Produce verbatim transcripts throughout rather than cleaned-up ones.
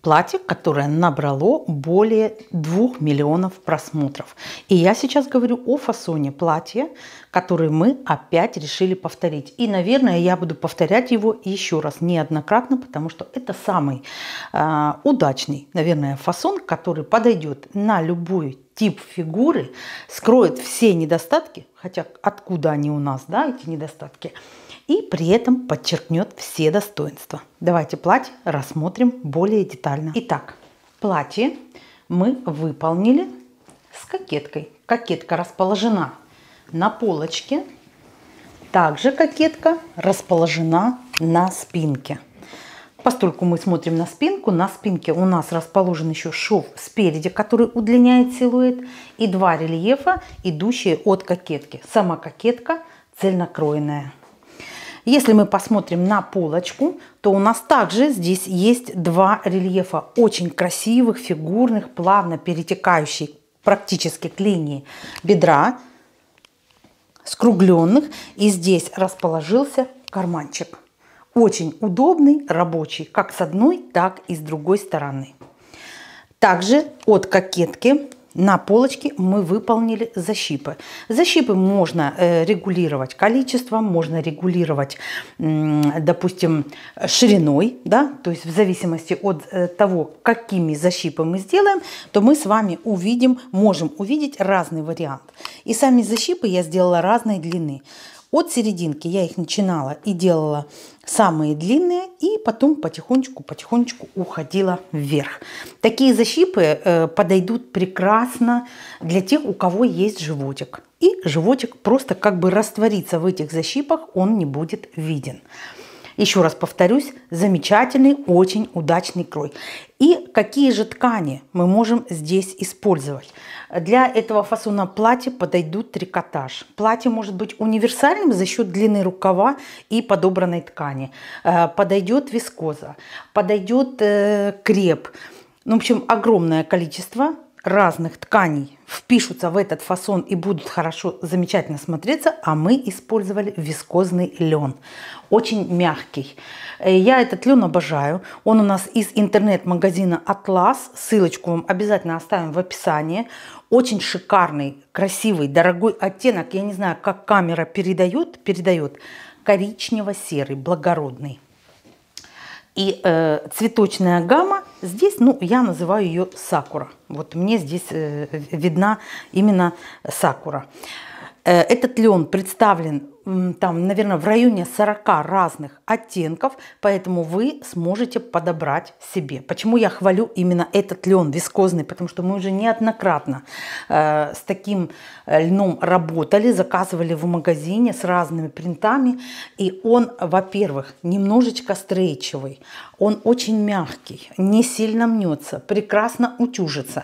платье, которое набрало более двух миллионов просмотров. И я сейчас говорю о фасоне платья, который мы опять решили повторить. И, наверное, я буду повторять его еще раз неоднократно, потому что это самый э, удачный, наверное, фасон, который подойдет на любой тип фигуры, скроет все недостатки, хотя откуда они у нас, да, эти недостатки, и при этом подчеркнет все достоинства. Давайте платье рассмотрим более детально. Итак, платье мы выполнили с кокеткой. Кокетка расположена на полочке. Также кокетка расположена на спинке. Поскольку мы смотрим на спинку, на спинке у нас расположен еще шов спереди, который удлиняет силуэт, и два рельефа, идущие от кокетки. Сама кокетка цельнокроенная. Если мы посмотрим на полочку, то у нас также здесь есть два рельефа, очень красивых, фигурных, плавно перетекающих практически к линии бедра, скругленных. И здесь расположился карманчик. Очень удобный, рабочий, как с одной, так и с другой стороны. Также от кокетки на полочке мы выполнили защипы. Защипы можно э, регулировать количеством, можно регулировать, э, допустим, шириной, да, то есть в зависимости от э, того, какими защипы мы сделаем, то мы с вами увидим, можем увидеть разный вариант. И сами защипы я сделала разной длины. От серединки я их начинала и делала самые длинные, и потом потихонечку-потихонечку уходила вверх. Такие защипы э, подойдут прекрасно для тех, у кого есть животик. И животик просто как бы растворится в этих защипах, он не будет виден. Еще раз повторюсь, замечательный, очень удачный крой. И какие же ткани мы можем здесь использовать? Для этого фасона платья подойдут трикотаж. Платье может быть универсальным за счет длины рукава и подобранной ткани. Подойдет вискоза, подойдет креп. Ну, в общем, огромное количество разных тканей впишутся в этот фасон и будут хорошо, замечательно смотреться, а мы использовали вискозный лен. Очень мягкий. Я этот лен обожаю. Он у нас из интернет-магазина Атлас. Ссылочку вам обязательно оставим в описании. Очень шикарный, красивый, дорогой оттенок. Я не знаю, как камера передает. Передает коричнево-серый, благородный. И э, цветочная гамма здесь, ну, я называю ее сакура. Вот мне здесь э, видна именно сакура. Э, этот лен представлен там, наверное, в районе сорока разных оттенков, поэтому вы сможете подобрать себе. Почему я хвалю именно этот лен вискозный? Потому что мы уже неоднократно э, с таким льном работали, заказывали в магазине с разными принтами. И он, во-первых, немножечко стрейчевый, он очень мягкий, не сильно мнется, прекрасно утюжится.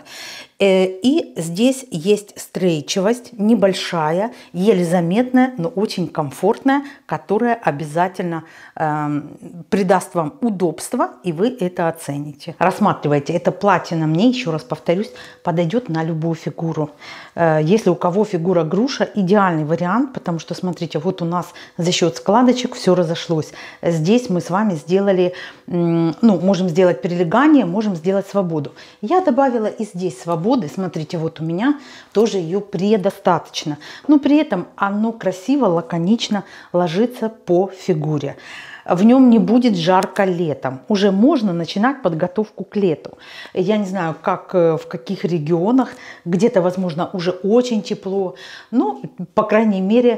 И здесь есть стрейчивость, небольшая, еле заметная, но очень комфортная, которая обязательно э, придаст вам удобство, и вы это оцените. Рассматривайте, это платье на мне, еще раз повторюсь, подойдет на любую фигуру. Э, если у кого фигура груша, идеальный вариант, потому что, смотрите, вот у нас за счет складочек все разошлось. Здесь мы с вами сделали, э, ну, можем сделать прилегание, можем сделать свободу. Я добавила и здесь свободу. Смотрите, вот у меня тоже ее предостаточно. Но при этом оно красиво, лаконично ложится по фигуре. В нем не будет жарко летом. Уже можно начинать подготовку к лету. Я не знаю, как в каких регионах. Где-то, возможно, уже очень тепло. Но, по крайней мере,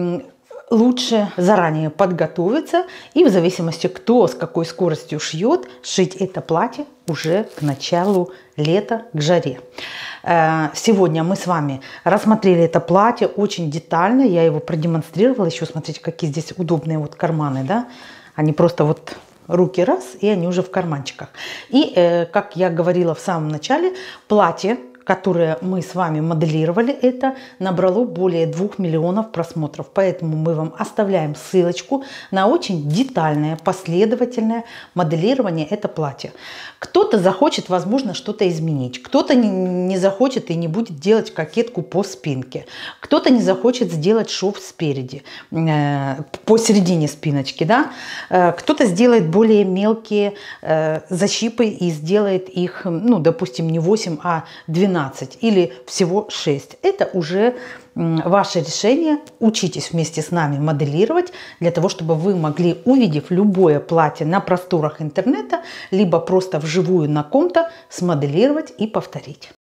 лучше заранее подготовиться. И в зависимости, кто с какой скоростью шьет, шить это платье уже к началу лета, к жаре. Сегодня мы с вами рассмотрели это платье очень детально. Я его продемонстрировала. Еще смотрите, какие здесь удобные вот карманы, да? Они просто вот руки раз, и они уже в карманчиках. И, как я говорила в самом начале, платье, которое мы с вами моделировали это, набрало более двух миллионов просмотров. Поэтому мы вам оставляем ссылочку на очень детальное, последовательное моделирование этого платья. Кто-то захочет, возможно, что-то изменить. Кто-то не захочет и не будет делать кокетку по спинке. Кто-то не захочет сделать шов спереди, посередине спиночки. Да? Кто-то сделает более мелкие защипы и сделает их, ну, допустим, не восемь, а двенадцать или всего шесть. Это уже ваше решение. Учитесь вместе с нами моделировать, для того, чтобы вы могли, увидев любое платье на просторах интернета, либо просто вживую на ком-то, смоделировать и повторить.